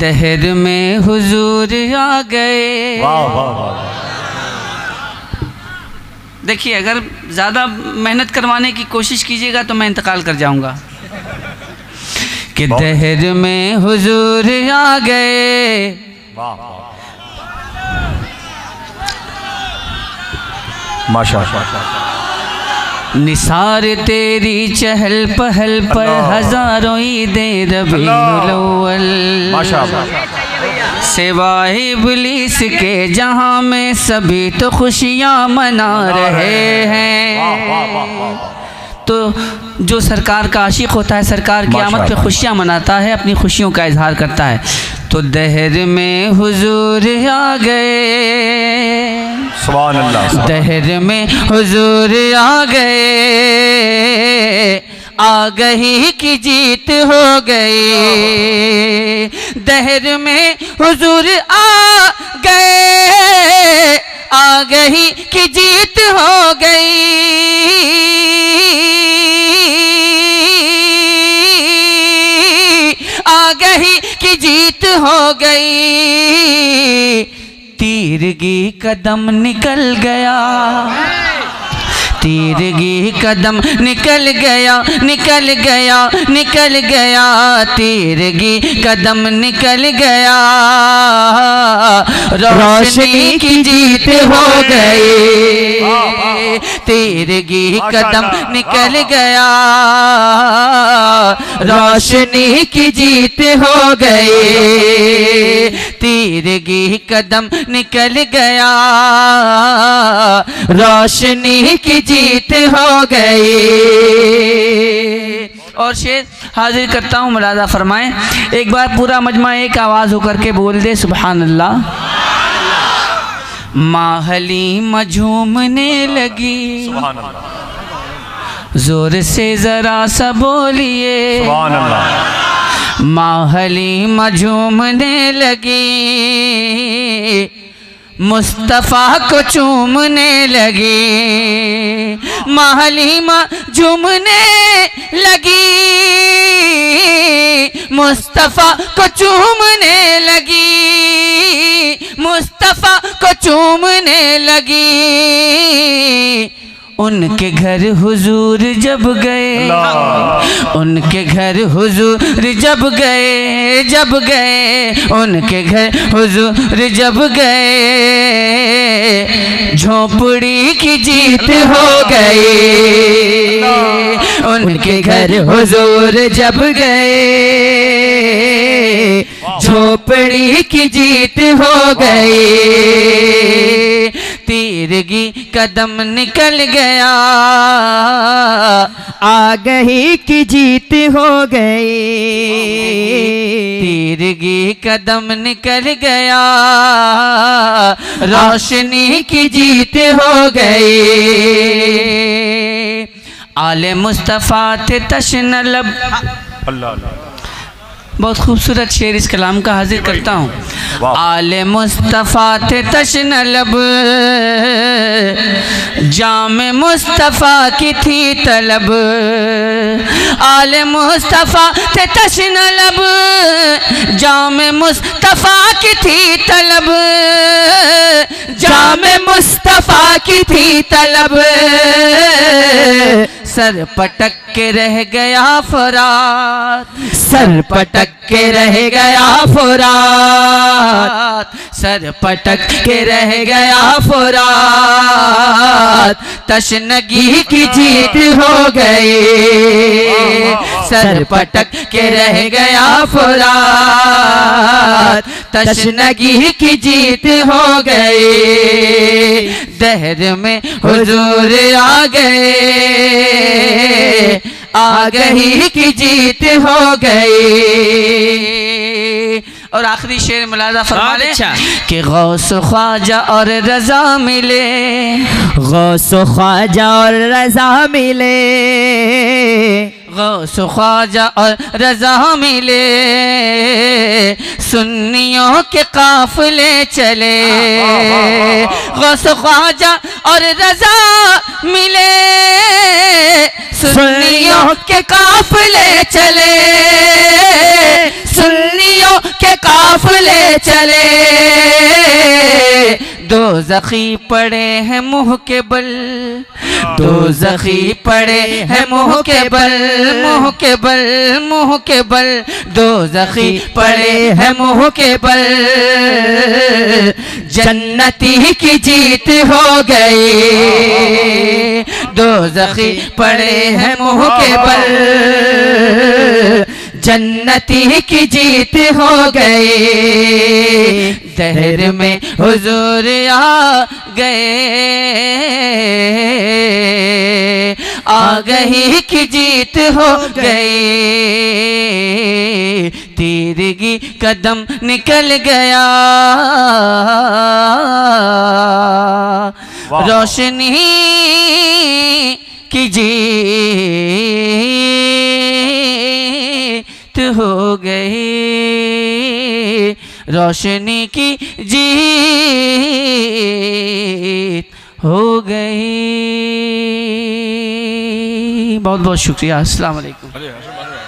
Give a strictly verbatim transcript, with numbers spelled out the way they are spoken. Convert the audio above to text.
दहर में हुजूर आ गए। वाह वाह वाह। देखिए, अगर ज़्यादा मेहनत करवाने की कोशिश कीजिएगा तो मैं इंतकाल कर जाऊंगा। कि दहर में हुजूर आ गए। वाह माशाअल्लाह। निसार तेरी चहल पहल पर हजारों ईदें रबीउल अव्वल, सिवाय इब्लीस के जहां में सभी तो खुशियां मना रहे हैं। तो जो सरकार का आशिक होता है, सरकार की आमद पे खुशियां मनाता है, अपनी खुशियों का इजहार करता है। तो दहर में हुजूर आ गए, सुभान अल्लाह। दहर में हुजूर आ गए, आ गई की जीत हो गई। दहर में हुजूर आ गए, आ गई की जीत हो गई। आ गई की जीत हो गई। तीरगी कदम निकल गया, तीरगी कदम निकल गया, निकल गया, निकल गया। तीरगी कदम निकल गया, रोशनी की जीत हो गई। तीरगी कदम निकल गया, रोशनी की जीत हो गई। तीरगी कदम निकल गया, रोशनी की जीत हो गई। और शेर हाजिर करता हूँ, मुलाजा फरमाएं। एक बार पूरा मजमा एक आवाज़ होकर के बोल दे सुभान अल्लाह। माँ हलीमा झूमने लगी, सुभान अल्लाह। जोर से जरा सा बोलिए सुभान अल्लाह। माँ हलीमा झूमने लगी, मुस्तफ़ा को चूमने लगी। माँ हलीमा झूमने लगी, मुस्तफ़ा को चूमने लगी, मुस्तफ़ा को चूमने लगी। उनके घर हुजूर जब गए, उनके घर हुजूर जब गए, जब गए उनके घर हुजूर जब गए, झोपड़ी की जीत हो गई। उनके घर हुजूर जब गए, झोपड़ी की जीत हो गई। तीरगी कदम निकल गया, आ गई की जीत हो गई। तीरगी कदम निकल गया, रोशनी की जीत हो गई। आले मुस्तफ़ा थे तश्न लब। अल्लाह, बहुत खूबसूरत शेर इस कलाम का हाजिर करता हूँ। आले मुस्तफ़ा थे तश्न लब, जाम मुस्तफ़ा की थी तलब। आले मुस्तफ़ा थे तश्न लब, जाम मुस्तफ़ा की थी तलब, जाम मुस्तफ़ा की थी तलब। सर पटक के रह गया फुरात, सर पटक के रह गया फुरात, सर पटक के रह गया फुरात। तशनगी की जीत हो गई, सर पटक के रह गया फुरात। तशनगी की जीत हो गई। दहर में हुजूर आ गए, आ गई की जीत हो गई। और आखिरी शेर मुलाजा फरमा ले कि गौस ख्वाजा और रजा मिले, गौस ख्वाजा और रजा मिले, गौस ख्वाजा और रजा मिले। सुन्नियों के काफिले चले, गौस ख्वाजा और रजा मिले। सुन्नियों के काफिले चले, सुन्नियों के काफिले चले चले दो जखी पड़े हैं मुंह के बल, दो जखी पड़े हैं मुंह के बल, मुंह के बल, मुंह के बल, दो जखी पड़े हैं मुंह के बल। जन्नती की जीत हो गई, दो जखी पड़े हैं मुंह के बल, जन्नती की जीत हो गई। दहर में हुजूर आ गए, आ गई की जीत हो गई। तीरगी कदम निकल गया, रोशनी की जीत हो गई, रोशनी की जीत हो गई। बहुत बहुत शुक्रिया। अस्सलाम वालेकुम।